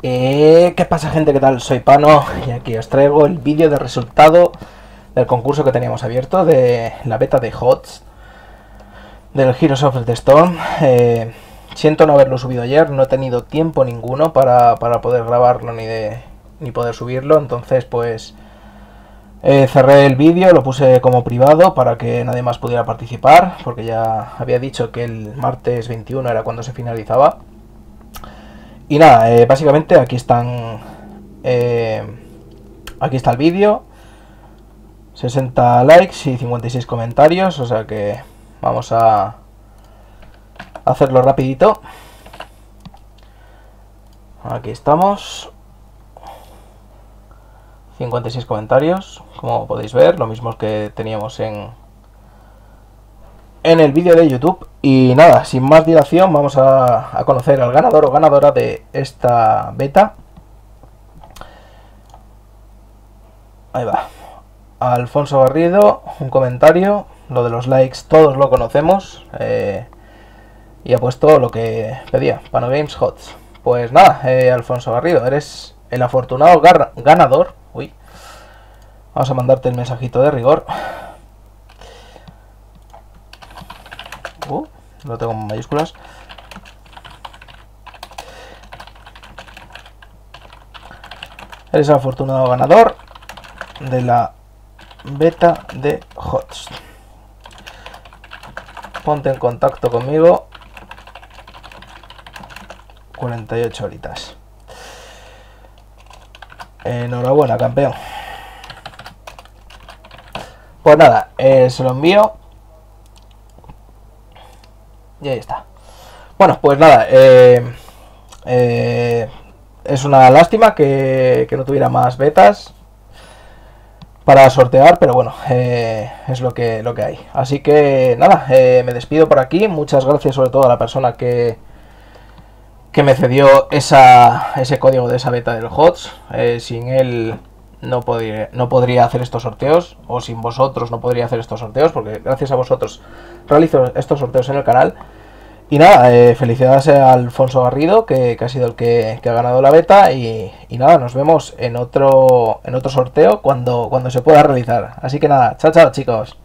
¿Qué pasa, gente? ¿Qué tal? Soy Pano y aquí os traigo el vídeo de resultado del concurso que teníamos abierto de la beta de HOTS del Heroes of the Storm. Siento no haberlo subido ayer, no he tenido tiempo ninguno para poder grabarlo ni poder subirlo, entonces pues cerré el vídeo, lo puse como privado para que nadie más pudiera participar, porque ya había dicho que el martes 21 era cuando se finalizaba. Y nada, básicamente aquí están. Aquí está el vídeo. 60 likes y 56 comentarios. O sea que vamos a hacerlo rapidito. Aquí estamos. 56 comentarios. Como podéis ver, lo mismo que teníamos en el vídeo de YouTube. Y nada, sin más dilación, vamos a conocer al ganador o ganadora de esta beta. Ahí va. Alfonso Garrido, un comentario. Lo de los likes todos lo conocemos. Y ha puesto lo que pedía, Pano Games HOTS. Pues nada, Alfonso Garrido, eres el afortunado ganador. Uy. Vamos a mandarte el mensajito de rigor. Lo tengo en mayúsculas. Eres el afortunado ganador de la beta de HOTS. Ponte en contacto conmigo 48 horitas. Enhorabuena, campeón. Pues nada, se lo envío. Y ahí está. Bueno, pues nada, es una lástima que no tuviera más betas para sortear, pero bueno, es lo que hay. Así que nada, me despido por aquí. Muchas gracias sobre todo a la persona que me cedió ese código de esa beta del HOTS. Sin él no podría hacer estos sorteos, o sin vosotros no podría hacer estos sorteos, porque gracias a vosotros realizo estos sorteos en el canal. Y nada, felicidades a Alfonso Garrido, que ha sido el que ha ganado la beta. Y nada, nos vemos en otro sorteo cuando se pueda realizar. Así que nada, chao chao, chicos.